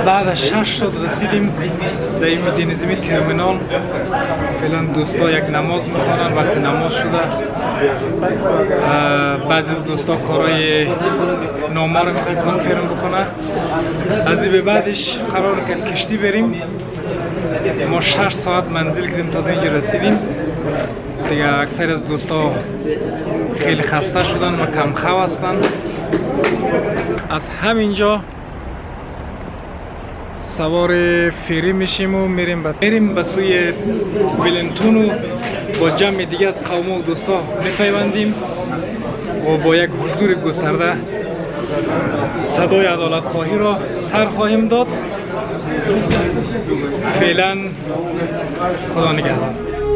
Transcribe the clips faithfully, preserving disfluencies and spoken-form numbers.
بعد از شش شد رسیدیم در این دینزمی ترمینال. فعلا دوستا یک نماز میخوانن. وقتی نماز شده بعضی از دوستا کارهای نامه رو میخوای کنفرم بکنه. از این به بعدش قرار که کشتی بریم. ما شش ساعت منزل کردیم تا اینجا رسیدیم. دیگه اکثر از دوستا خیلی خسته شدن و کم خو هستن. از همینجا سوار فری میشیم و میریم به میریم به سوی ولینگتون و با جمع دیگه از قوم و دوستا میپیوندیم و با یک حضور گسترده صدای عدالت خواهی را سر خواهیم داد. فعلا خدا نگهدار.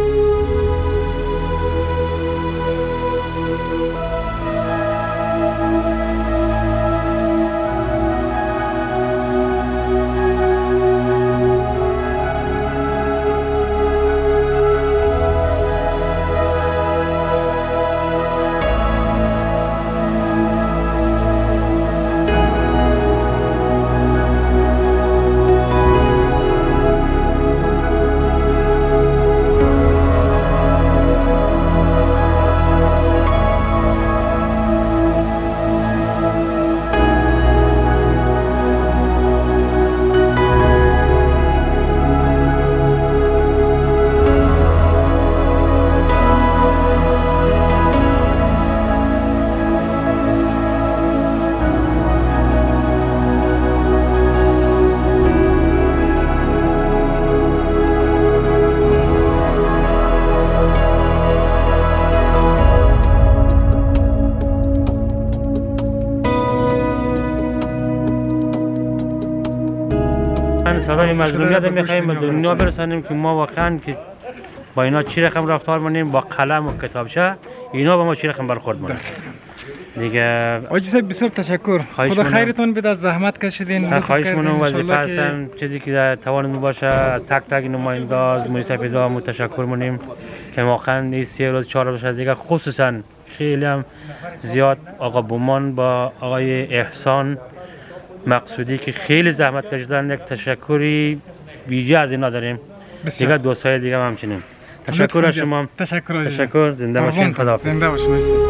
صدای مظلومیت میخوایم به دنیا برسانیم که ما واقعا که با اینا چی رقم رفتار منیم، با قلم و کتابچه اینا با ما چی رقم برخورد منیم دیگه. آجی صاحب بسیار تشکر. خدا خیرتون بده، زحمت کشیدین. خواهش منم وظیفه هستم چیزی که در توان باشه از تک تک نماینده از مجلس پیدا متشکر منیم که واقعا این سه روز چهار روز دیگه خصوصا خیلی هم زیاد آقا بومان با آقای احسان مقصودی که خیلی زحمت کشیدن، یک تشکری ویژه از اینا داریم. دیگه دوستای دیگه هم همچنین. تشکر از شما. تشکر. تشکر. زنده باشین. خدا. زنده باشین.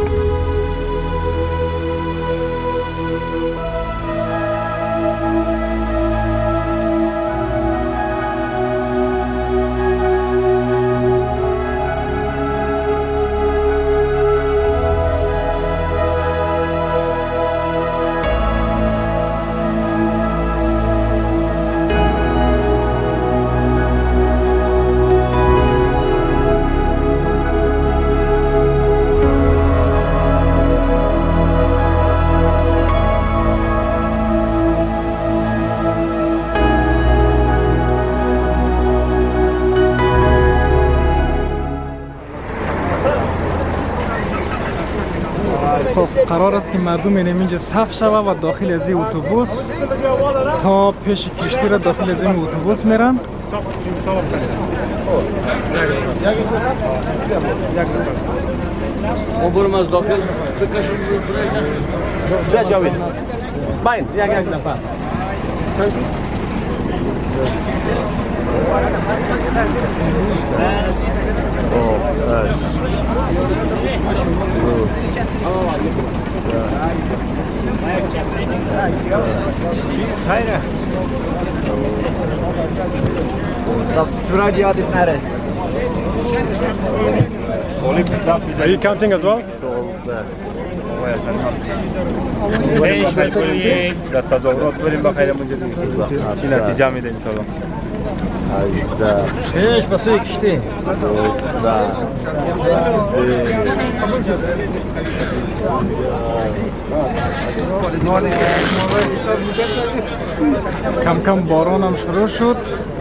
قرار است که مردم اینجا صف شوه و داخل از این اتوبوس تا پیش کشتی را داخل از این اتوبوس میرن. ما برم از داخل بکشم بیا جاوید باین یک یک نفر خیره سبسکرایب یادت نره. Are you counting as well? بهش مسئولی در تظاهرات بریم بخیر منجر چی نتیجه میده انشاءالله. شش بسوی کشتی کم کم باران هم شروع شد.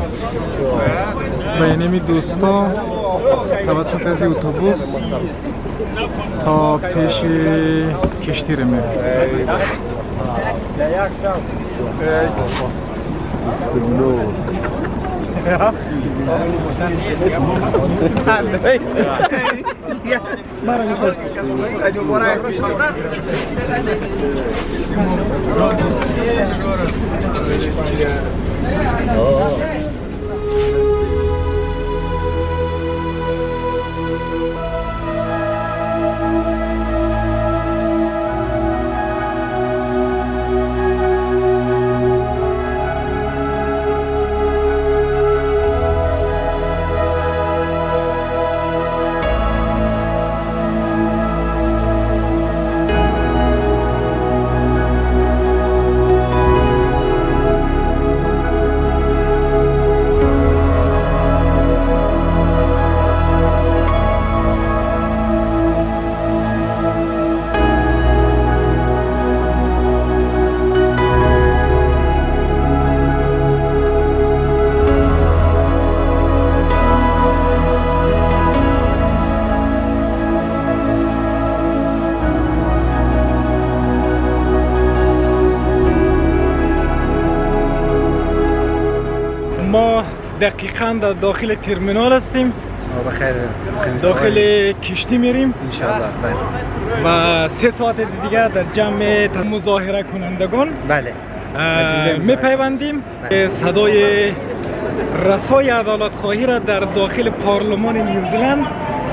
به اینمی دوستا توسط از اتوبوس تا پیش کشتی رو میریم. ما دقیقاً در داخل ترمینال هستیم. بخیر. داخل کشتی میریم ان شاء الله. بله. و سه ساعت دیگه در جمع مظاهره کنندگان بله. میپیوندیم. صدای رسای عدالت خواهی را در داخل پارلمان نیوزلند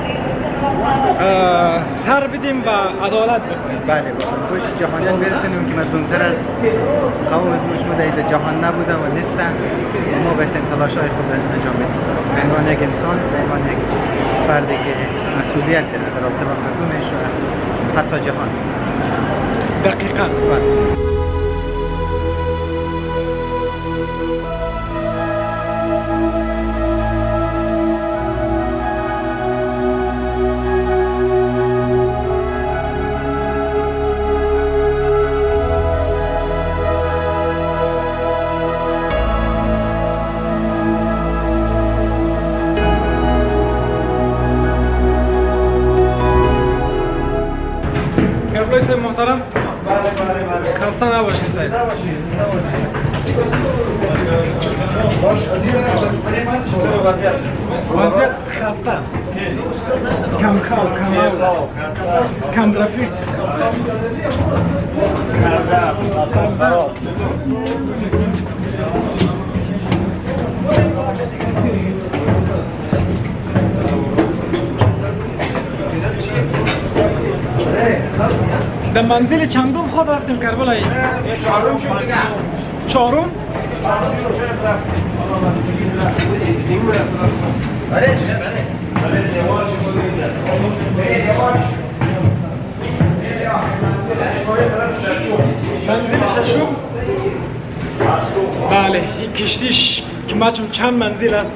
سر بدیم و عدالت بخواهیم. بله با گوش جهانیان برسونیم که مظلوم‌تر از قوم مظلوم در جهان نبوده و نیستن. ما بهترین تلاش‌های خود را انجام بدیم به عنوان یک انسان، به عنوان یک فردی که مسئولیت داره در رابطه با مردمش و حتی جهان. دقیقاً. سید محترم خسته نباشید سید. وضعیت خسته، کم خواب، کم آب، کم رفیق. در منزل چندم خود رفتیم کربلایی؟ چهارم شد دیگه. چهارم؟ منزل ششم؟ بله، این کشتیش که مچم چند منزل هست؟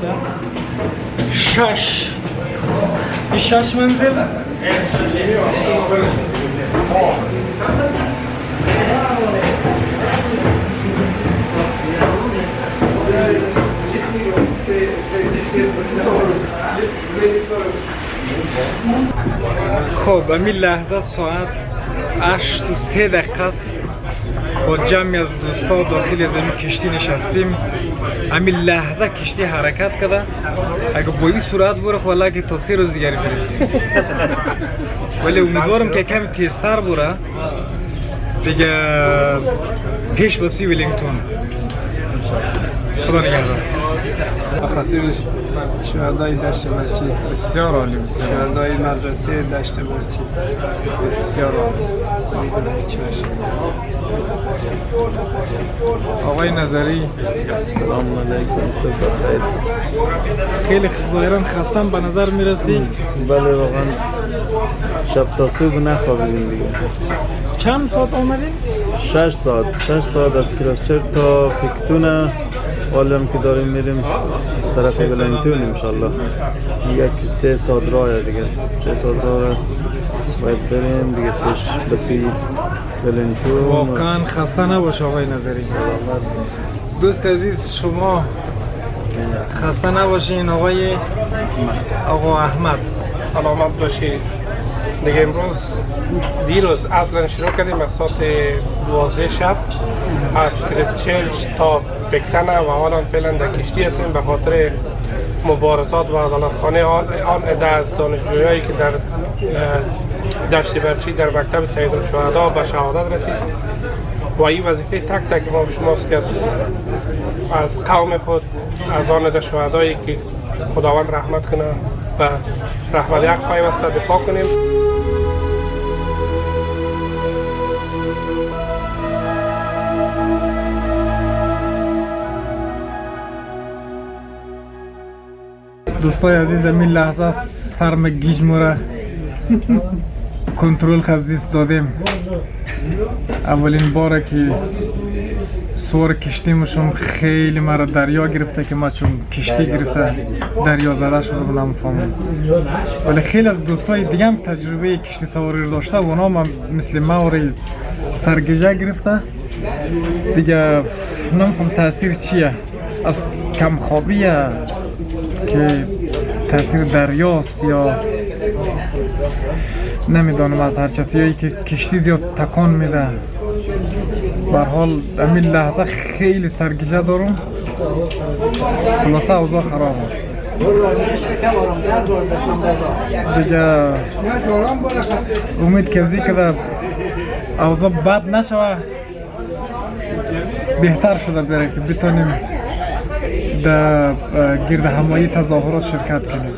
شش. این شش منزل؟ خب همین لحظه ساعت هشت و سه دقیقه است. با جمعی از دوستا داخل از این کشتی نشستیم. همین لحظه کشتی حرکت کرده. اگه با این سرعت بره خب والله که تا سه روز دیگری برسیم. ولی امیدوارم که کمی تیزتر بره دیگه پیش باسی ولینگتون. خدا نگهدار. بخاطر شهدای دشت مرچی بسیار عالی، بسیار شهدای مدرسه دشت مرچی بسیار عالی. میدونم چی باشه. آقای نظری سلام علیکم، صبح بخیر. خیلی ظاهرا خستم به نظر میرسی. بله واقعا شب تا صبح نخوابیدیم دیگه. چند ساعت آمدیم؟ شش ساعت شش ساعت از کراسچر تا پیکتونه. حالم که داریم میریم طرف ولینگتون انشالله. یک سه ساعت راه دیگه، سه ساعت راه باید بریم دیگه پیش بسی ولینگتون. واقعا خسته نباش آقای نظری. دوست عزیز شما خسته نباشین. آقای آقا احمد سلامت باشید. دیگه امروز دیروز اصلا شروع کردیم از ساعت دوازده شب از کریسچرچ تا پکتنه و حالا فعلا در کشتی هستیم به خاطر مبارزات و عدالتخانه آن آن عده از دانشجویایی که در دشت برچی در مکتب سیدالشهدا به شهادت رسید و این وظیفه تک تک ما شماست که از, از قوم خود از آن عده شهدایی که خداوند رحمت کنه و رحمت حق پیوسته دفاع کنیم. دوستای عزیز، این لحظه سرم گیج مورا کنترل خزدیست دادیم. اولین باره که سوار کشتیمشون خیلی مرا دریا گرفته که ما چون کشتی گرفته دریا زده شده بودم فهمم. ولی خیلی از دوستای دیگه هم تجربه کشتی سواری داشته و اونا مثل ما سرگیجه گرفته دیگه نمیفهم تاثیر چیه، از کمخوابیه که تاثیر دریاست یا نمیدانم از هر چیزی که کشتی زیاد تکان میده. به هر حال همین لحظه خیلی سرگیجه دارم، خلاصه اوضاع خرابه دیگه. امید کردی که در اوضاع بد نشوه، بهتر شده بره که بتونیم در گرد همایی تظاهرات شرکت کنیم.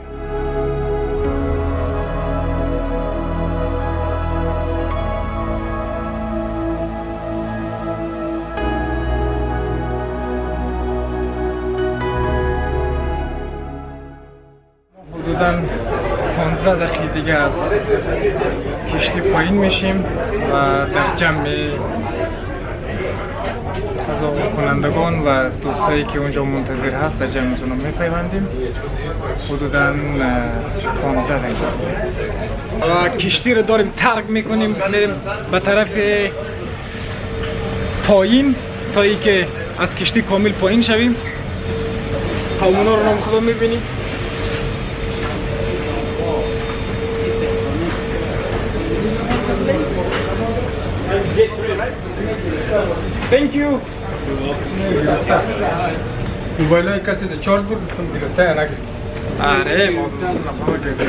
حدوداً پانزده دقیقه دیگه از کشتی پایین میشیم و در جمع تظاهر کنندگان و دوستایی که اونجا منتظر هست در جمعشون رو میپیوندیم. حدوداً پانزده دقیقه و کشتی رو داریم ترک میکنیم، میریم به طرف پایین تا ای که از کشتی کامل پایین شویم. هامونا رو نام خدا میبینیم. Thank you. موبایل های کسی در چارج بود گفتم گرفته یا نگرفته؟ آره ما نفهم گرفته.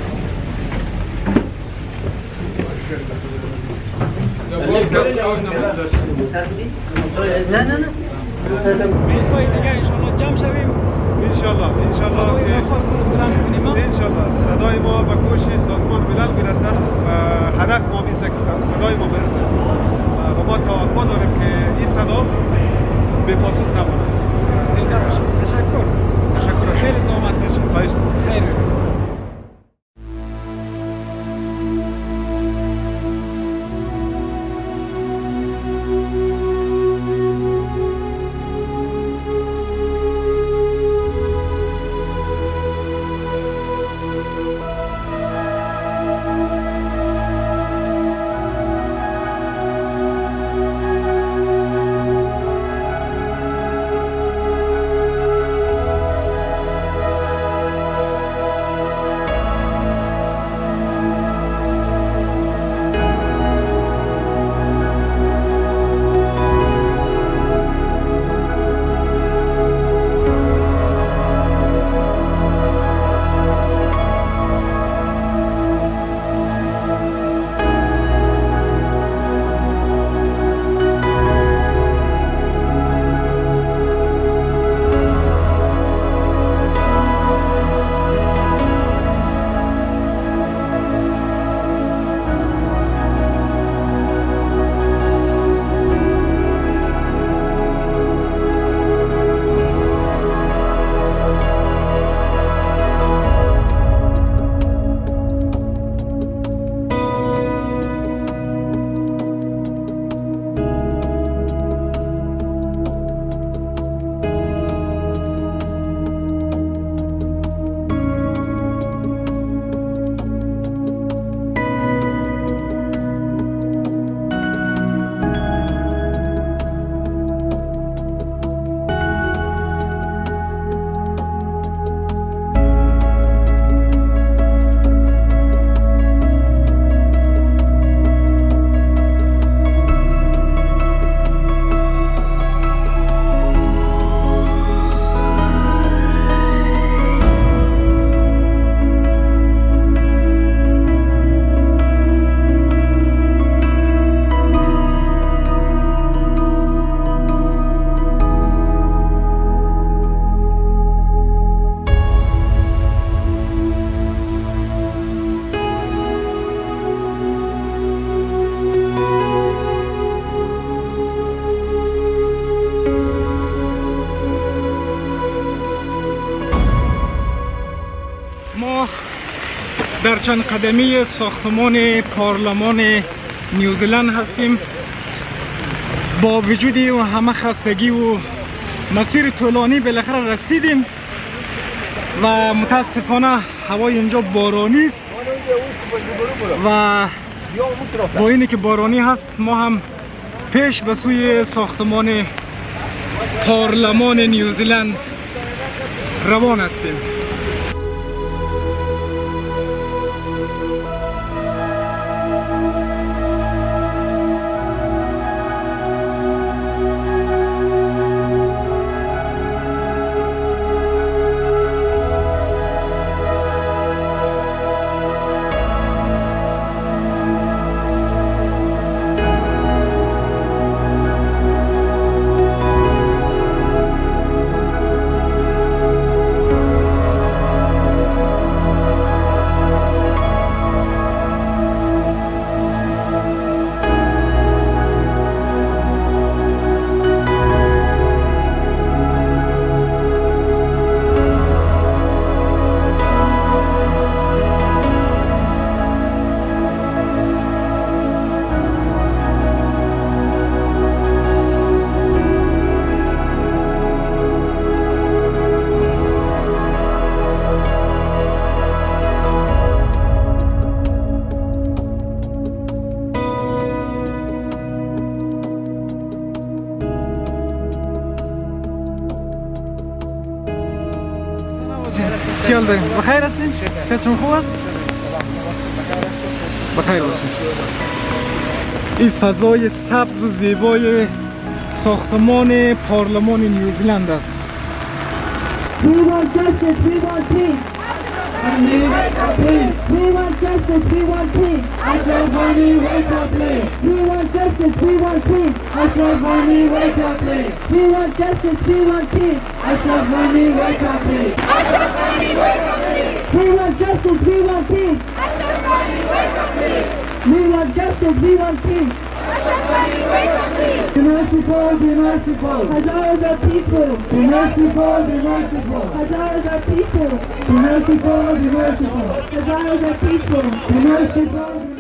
نه نه نه بیستای دیگه انشالله جمع شویم. انشالله انشالله صدای وفای خود بلند کنیم. انشالله صدای ما به گوش سازمان ملل برسد و هدف ما میشه که صدای ما برسد و ما توقع داریم که این صدا به پاسخ نماند. زنده باشید. تشکر. تشکر. خیلی زحمت کشید. خیلی. در چند قدمی ساختمان پارلمان نیوزیلند هستیم. با وجود و همه خستگی و مسیر طولانی بالاخره رسیدیم و متاسفانه هوای اینجا بارانی است و با اینی که بارانی هست ما هم پیش به سوی ساختمان پارلمان نیوزیلند روان هستیم. چی حال داریم؟ بخیر هستین؟ چون خوب است؟ بخیر باشین. این فضای سبز و زیبای ساختمان پارلمان نیوزیلند است. We want justice, we want peace. We want justice, we want peace. Ashraf Ghani, wake up, please. We want justice, we want peace. Ashraf Ghani, wake up, please. We want justice, we want peace. Ashraf Ghani, wake up, please. Ashraf Ghani, wake up, please. We want justice, we want peace. Ashraf Ghani, wake up, please. We want justice, we want peace. Ashraf Ghani, wake up, please. Be merciful, be merciful. Hazaras of people. Be merciful, be merciful. Hazaras of people. Be merciful, be merciful. Hazaras of people. Be merciful.